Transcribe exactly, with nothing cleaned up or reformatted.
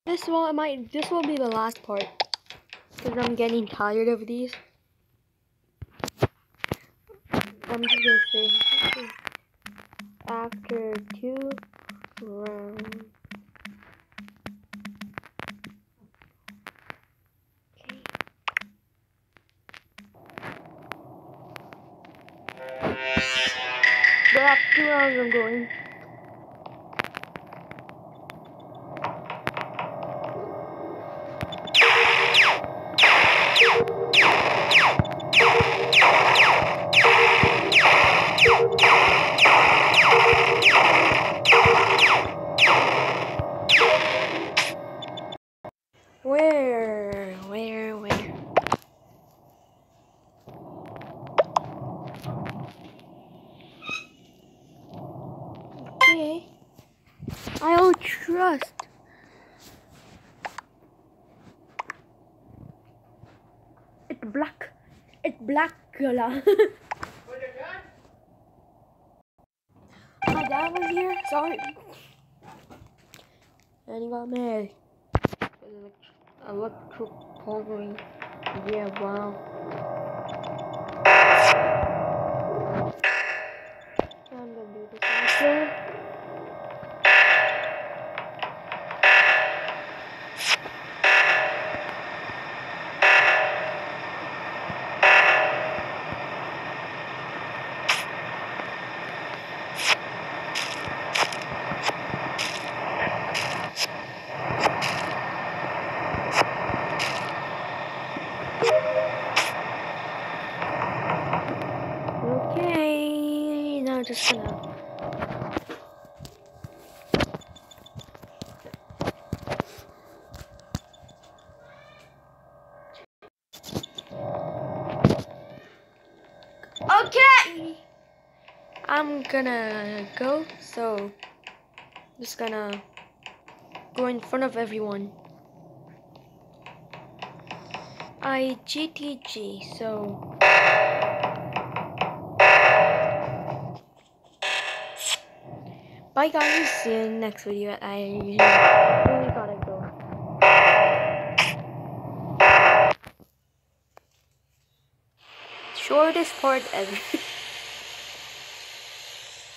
This one might. This will be the last part because I'm getting tired of these. I'm just gonna say after two rounds. Okay. But after two rounds, I'm going. Where, where, where? Okay. I'll trust. It's black. It's black color. My dad was here. Sorry. And he got mad. Electric covering. Yeah, wow. I'm gonna do this also. Okay, now just gonna. Okay! I'm gonna go, so I'm just gonna go in front of everyone. I G T G, so bye guys, see you in the next video. I really gotta go. Shortest part ever.